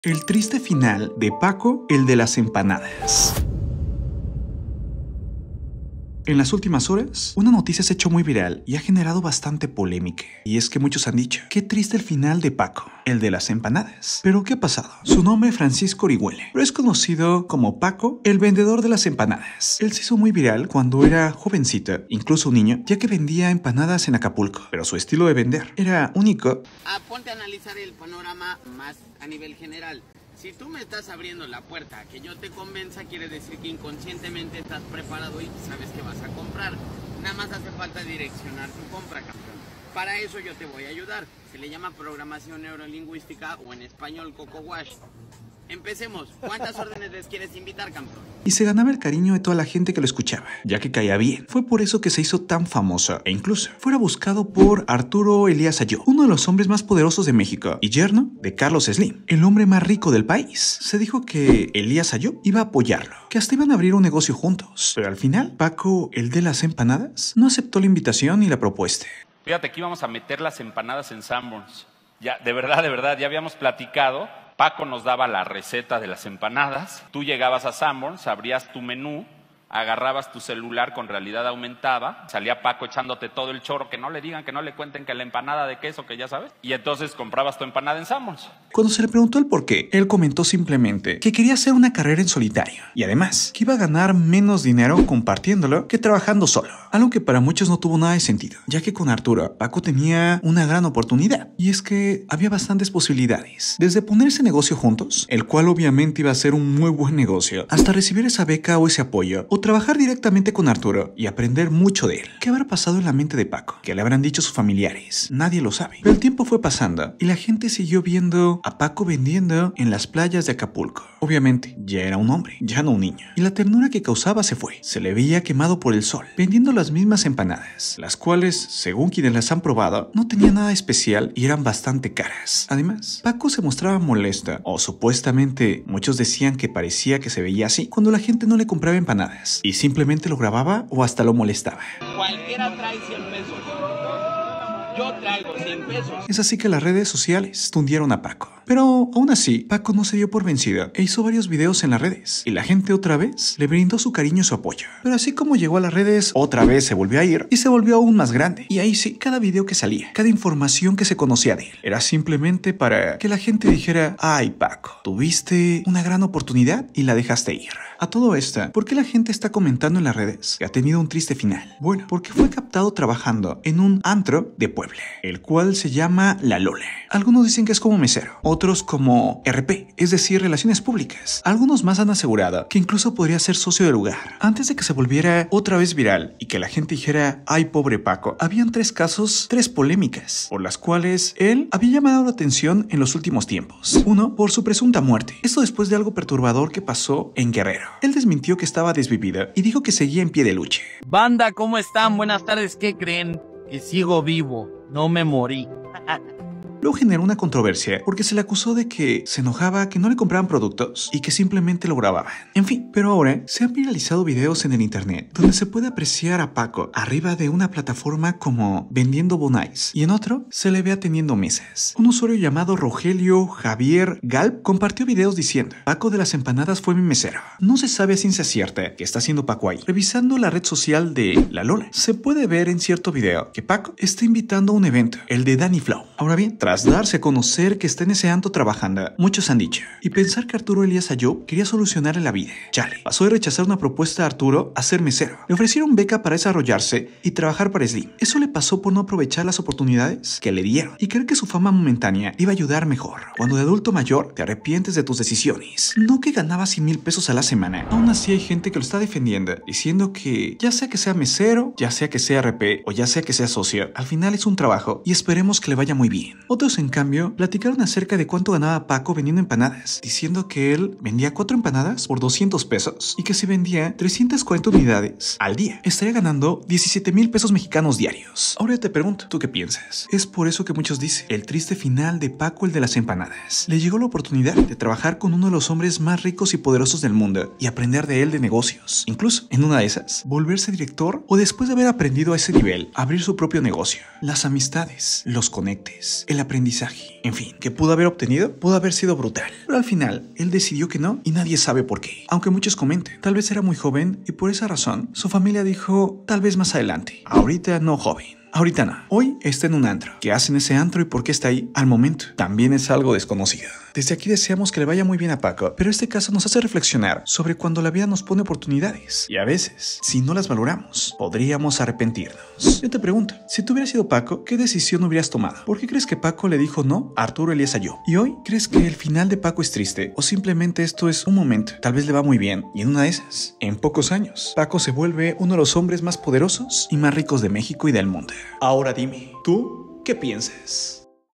El triste final de Paco, el de las empanadas. En las últimas horas, una noticia se ha hecho muy viral y ha generado bastante polémica. Y es que muchos han dicho, qué triste el final de Paco, el de las empanadas. ¿Pero qué ha pasado? Su nombre es Francisco Orihuela, pero es conocido como Paco, el vendedor de las empanadas. Él se hizo muy viral cuando era jovencito, incluso un niño, ya que vendía empanadas en Acapulco. Pero su estilo de vender era único. Ponte a analizar el panorama más a nivel general. Si tú me estás abriendo la puerta a que yo te convenza, quiere decir que inconscientemente estás preparado y sabes que vas a comprar. Nada más hace falta direccionar tu compra, campeón. Para eso yo te voy a ayudar. Se le llama programación neurolingüística o en español Coco Wash. Empecemos. ¿Cuántas órdenes les quieres invitar, campeón? Y se ganaba el cariño de toda la gente que lo escuchaba, ya que caía bien. Fue por eso que se hizo tan famoso e incluso fuera buscado por Arturo Elías Ayub, uno de los hombres más poderosos de México y yerno de Carlos Slim, el hombre más rico del país. Se dijo que Elías Ayub iba a apoyarlo, que hasta iban a abrir un negocio juntos. Pero al final, Paco, el de las empanadas, no aceptó la invitación y la propuesta. Fíjate que íbamos a meter las empanadas en Sanborns. Ya, de verdad, ya habíamos platicado. Paco nos daba la receta de las empanadas, tú llegabas a Sanborns, abrías tu menú, agarrabas tu celular con realidad aumentada, salía Paco echándote todo el chorro, que no le digan, que no le cuenten que la empanada de queso, que ya sabes, y entonces comprabas tu empanada en Sanborns. Cuando se le preguntó el por qué, él comentó simplemente que quería hacer una carrera en solitario y además que iba a ganar menos dinero compartiéndolo que trabajando solo, algo que para muchos no tuvo nada de sentido, ya que con Arturo, Paco tenía una gran oportunidad y es que había bastantes posibilidades, desde poner ese negocio juntos, el cual obviamente iba a ser un muy buen negocio, hasta recibir esa beca o ese apoyo, o trabajar directamente con Arturo y aprender mucho de él. ¿Qué habrá pasado en la mente de Paco? ¿Qué le habrán dicho sus familiares? Nadie lo sabe. Pero el tiempo fue pasando y la gente siguió viendo a Paco vendiendo en las playas de Acapulco. Obviamente, ya era un hombre, ya no un niño. Y la ternura que causaba se fue. Se le veía quemado por el sol, vendiendo las mismas empanadas, las cuales, según quienes las han probado, no tenían nada especial y eran bastante caras. Además, Paco se mostraba molesta, o supuestamente muchos decían que parecía que se veía así, cuando la gente no le compraba empanadas y simplemente lo grababa o hasta lo molestaba. Cualquiera trae 100 pesos. Yo traigo 100 pesos. Es así que las redes sociales tundieron a Paco. Pero aún así, Paco no se dio por vencido e hizo varios videos en las redes y la gente otra vez le brindó su cariño y su apoyo. Pero así como llegó a las redes, otra vez se volvió a ir y se volvió aún más grande. Y ahí sí, cada video que salía, cada información que se conocía de él, era simplemente para que la gente dijera: ay Paco, tuviste una gran oportunidad y la dejaste ir. A todo esto, ¿por qué la gente está comentando en las redes que ha tenido un triste final? Bueno, porque fue captado trabajando en un antro de Puebla, el cual se llama La Lola. Algunos dicen que es como mesero, otros como RP, es decir, relaciones públicas. Algunos más han asegurado que incluso podría ser socio del lugar. Antes de que se volviera otra vez viral y que la gente dijera: ay pobre Paco, habían tres polémicas, por las cuales él había llamado la atención en los últimos tiempos. Uno, por su presunta muerte. Esto después de algo perturbador que pasó en Guerrero. Él desmintió que estaba desvivido y dijo que seguía en pie de lucha. Banda, ¿cómo están? Buenas tardes, ¿qué creen? Que sigo vivo, no me morí. Luego generó una controversia porque se le acusó de que se enojaba que no le compraban productos y que simplemente lo grababan. En fin, pero ahora se han viralizado videos en el internet donde se puede apreciar a Paco arriba de una plataforma como vendiendo bonais y en otro se le ve atendiendo mesas. Un usuario llamado Rogelio Javier Galp compartió videos diciendo: Paco de las empanadas fue mi mesero. No se sabe a ciencia cierta qué está haciendo Paco ahí. Revisando la red social de La Lola, se puede ver en cierto video que Paco está invitando a un evento, el de Danny Flow. Ahora bien, tras darse a conocer que está en ese antro trabajando, muchos han dicho, y pensar que Arturo Elías Ayub quería solucionarle la vida. Chale, pasó de rechazar una propuesta de Arturo a ser mesero. Le ofrecieron beca para desarrollarse y trabajar para Slim. Eso le pasó por no aprovechar las oportunidades que le dieron y creer que su fama momentánea iba a ayudar mejor. Cuando de adulto mayor te arrepientes de tus decisiones. No que ganaba 100,000 pesos a la semana. Aún así hay gente que lo está defendiendo, diciendo que ya sea que sea mesero, ya sea que sea RP o ya sea que sea socio, al final es un trabajo y esperemos que le vaya muy bien. Otros en cambio, platicaron acerca de cuánto ganaba Paco vendiendo empanadas, diciendo que él vendía 4 empanadas por 200 pesos y que si vendía 340 unidades al día, estaría ganando 17,000 pesos mexicanos diarios. Ahora te pregunto, ¿tú qué piensas? Es por eso que muchos dicen, el triste final de Paco el de las empanadas. Le llegó la oportunidad de trabajar con uno de los hombres más ricos y poderosos del mundo y aprender de él de negocios. Incluso, en una de esas, volverse director o después de haber aprendido a ese nivel, abrir su propio negocio. Las amistades, los conectes, el aprendizaje. En fin, ¿qué pudo haber obtenido? Pudo haber sido brutal. Pero al final, él decidió que no y nadie sabe por qué. Aunque muchos comenten, tal vez era muy joven y por esa razón su familia dijo, tal vez más adelante. Ahorita no, joven. Ahorita no. Hoy está en un antro. ¿Qué hace en ese antro y por qué está ahí? Al momento, también es algo desconocido. Desde aquí deseamos que le vaya muy bien a Paco, pero este caso nos hace reflexionar sobre cuando la vida nos pone oportunidades. Y a veces, si no las valoramos, podríamos arrepentirnos. Yo te pregunto, si tú hubieras sido Paco, ¿qué decisión hubieras tomado? ¿Por qué crees que Paco le dijo no a Arturo Elías Ayub? ¿Y hoy crees que el final de Paco es triste? ¿O simplemente esto es un momento? Tal vez le va muy bien, y en una de esas, en pocos años, Paco se vuelve uno de los hombres más poderosos y más ricos de México y del mundo. Ahora dime, ¿tú qué piensas?